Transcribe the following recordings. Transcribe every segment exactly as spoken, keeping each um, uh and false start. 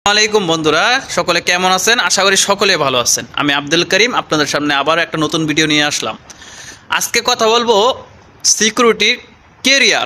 আসসালামাইকুম বন্ধুরা, সকলে কেমন আছেন? আশা করি সকলে ভালো আছেন। আমি আব্দুল করিম আপনাদের সামনে আবার একটা নতুন ভিডিও নিয়ে আসলাম। আজকে কথা বলবো সিকিউরিটি কেরিয়ার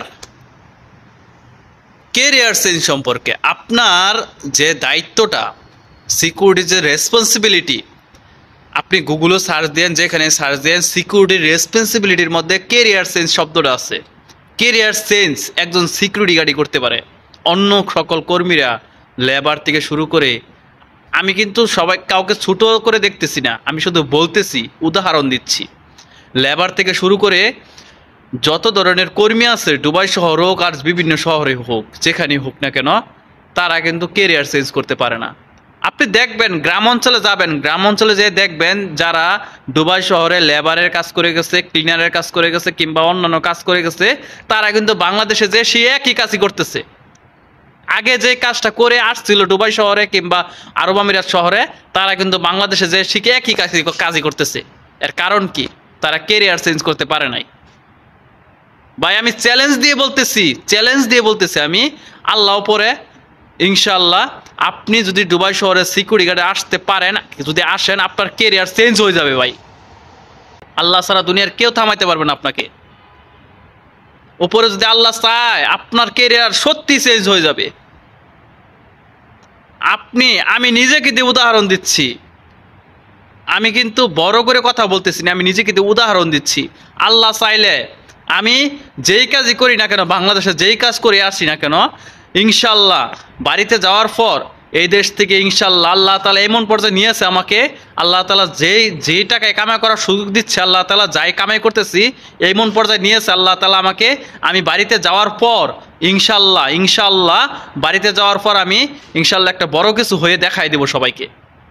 কেরিয়ার চেঞ্জ সম্পর্কে। আপনার যে দায়িত্বটা, সিকিউরিটি যে রেসপন্সিবিলিটি, আপনি গুগলে সার্চ দেন, যেখানে সার্চ দেন সিকিউরিটির রেসপন্সিবিলিটির মধ্যে কেরিয়ার চেঞ্জ শব্দটা আছে। কেরিয়ার চেঞ্জ একজন সিকিউরিটি গার্ডই করতে পারে। অন্য সকল কর্মীরা, লেবার থেকে শুরু করে, আমি কিন্তু সবাই কাউকে ছোট করে দেখতেছি না, আমি শুধু বলতেছি, উদাহরণ দিচ্ছি। লেবার থেকে শুরু করে যত ধরনের কর্মী আছে, দুবাই শহর হোক আর বিভিন্ন শহরে হোক, যেখানেই হোক না কেন, তারা কিন্তু কেরিয়ার চেঞ্জ করতে পারে না। আপনি দেখবেন, গ্রাম অঞ্চলে যাবেন, গ্রাম অঞ্চলে যেয়ে দেখবেন যারা দুবাই শহরে লেবারের কাজ করে গেছে, ক্লিনারের কাজ করে গেছে, কিংবা অন্যান্য কাজ করে গেছে, তারা কিন্তু বাংলাদেশে যে সে একই কাজই করতেছে। আগে যে কাজটা করে আসছিল দুবাই শহরে কিংবা আরব আমিরাত শহরে, তারা কিন্তু বাংলাদেশে যে শিখে একই কাজই কাজই করতেছে। এর কারণ কি? তারা কেরিয়ার চেঞ্জ করতে পারে নাই। ভাই, আমি চ্যালেঞ্জ দিয়ে বলতেছি, চ্যালেঞ্জ দিয়ে বলতেছি আমি, আল্লাহ পরে ইনশাল্লাহ, আপনি যদি দুবাই শহরে সিকিউরিটি গার্ডে আসতে পারেন, যদি আসেন, আপনার কেরিয়ার চেঞ্জ হয়ে যাবে ভাই। আল্লাহ ছাড়া দুনিয়ার কেউ থামাইতে পারবে না আপনাকে। উপরে যদি আল্লাহ চায়, আপনার কেরিয়ার সত্যি চেঞ্জ হয়ে যাবে। আপনি, আমি নিজেকে দিয়ে উদাহরণ দিচ্ছি, আমি কিন্তু বড় করে কথা বলতেছি না, আমি নিজেকে দিয়ে উদাহরণ দিচ্ছি। আল্লাহ চাইলে আমি যেই কাজই করি না কেন, বাংলাদেশে যেই কাজ করে আসি না কেন, ইনশাল্লাহ বাড়িতে যাওয়ার পর এই দেশ থেকে ইনশাল্লাহ আল্লাহ তালা এমন পর্যায়ে নিয়েছে আমাকে, আল্লাহ তালা যেই যেই টাকায় কামাই করার সুযোগ দিচ্ছে, আল্লাহ তালা যাই কামাই করতেছি এমন পর্যায়ে নিয়েছে আল্লাহ তালা আমাকে। আমি বাড়িতে যাওয়ার পর ইনশাল্লাহ ইনশাল্লাহ বাড়িতে যাওয়ার পর আমি ইনশাল্লাহ একটা বড় কিছু হয়ে দেখাই দেব সবাইকে।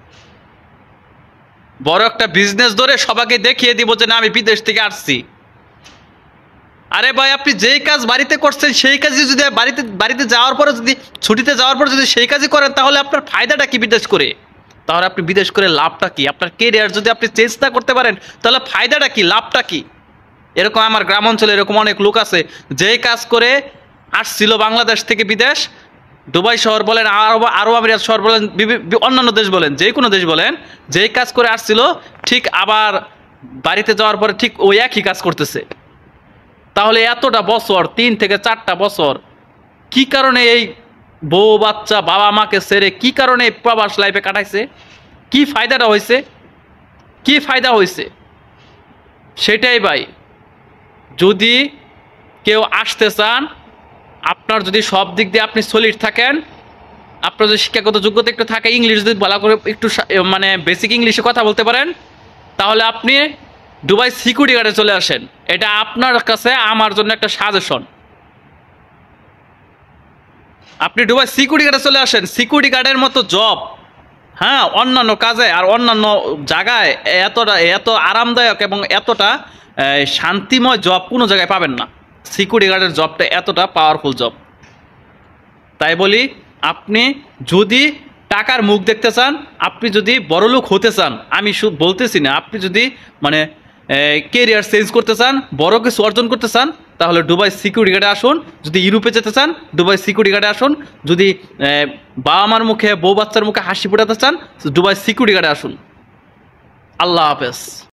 বড় একটা বিজনেস ধরে সবাইকে দেখিয়ে দিব যে না, আমি বিদেশ থেকে আসছি। আরে ভাই, আপনি যেই কাজ বাড়িতে করছেন সেই কাজই যদি বাড়িতে বাড়িতে যাওয়ার পরে, যদি ছুটিতে যাওয়ার পরে যদি সেই কাজই করেন, তাহলে আপনার ফায়দাটা কি বিদেশ করে? তাহলে আপনি বিদেশ করে লাভটা কি? আপনার কেরিয়ার যদি আপনি চেঞ্জ না করতে পারেন, তাহলে ফায়দাটা কি, লাভটা কি? এরকম আমার গ্রাম অঞ্চলে এরকম অনেক লোক আছে, যেই কাজ করে আসছিল বাংলাদেশ থেকে বিদেশ, দুবাই শহর বলেন, আরব আরব আমিরাত শহর বলেন, অন্যান্য দেশ বলেন, যে কোনো দেশ বলেন, যেই কাজ করে আসছিল ঠিক আবার বাড়িতে যাওয়ার পরে ঠিক ওই একই কাজ করতেছে। তাহলে এতটা বছর, তিন থেকে চারটা বছর, কি কারণে এই বউ বাচ্চা বাবা মাকে ছেড়ে কি কারণে প্রবাস লাইফে কাটাইছে? কি ফায়দাটা হয়েছে? কি ফায়দা হয়েছে? সেটাই ভাই, যদি কেউ আসতে চান, আপনার যদি সব দিক দিয়ে আপনি সলিড থাকেন, আপনার যদি শিক্ষাগত যোগ্যতা একটু থাকে, ইংলিশ যদি ভালো করে একটু মানে বেসিক ইংলিশে কথা বলতে পারেন, তাহলে আপনি দুবাই সিকিউরিটি গার্ডে চলে আসেন। এটা আপনার কাছে আমার জন্য একটা সাজেশন। আপনি দুবাই সিকিউরিটি গার্ডে চলে আসেন। সিকিউরিটি গার্ডের মতো জব, হ্যাঁ, অন্যান্য কাজে আর অন্যান্য জায়গায় এতটা এত আরামদায়ক এবং এতটা শান্তিময় জব কোনো জায়গায় পাবেন না। সিকিউরিটি গার্ডের জবটা এতটা পাওয়ারফুল জব। তাই বলি, আপনি যদি টাকার মুখ দেখতে চান, আপনি যদি বড়লোক হতে চান, আমি বলতেছি না, আপনি যদি মানে কেরিয়ার চেঞ্জ করতে চান, বড় কিছু অর্জন করতে চান, তাহলে দুবাই সিকিউরিটি গার্ডে আসুন। যদি ইউরোপে যেতে চান, দুবাই সিকিউরিটি গার্ডে আসুন। যদি বাবা মার মুখে, বউ বাচ্চার মুখে হাসি ফোটাতে চান, দুবাই সিকিউরিটি গার্ডে আসুন। আল্লাহ হাফেজ।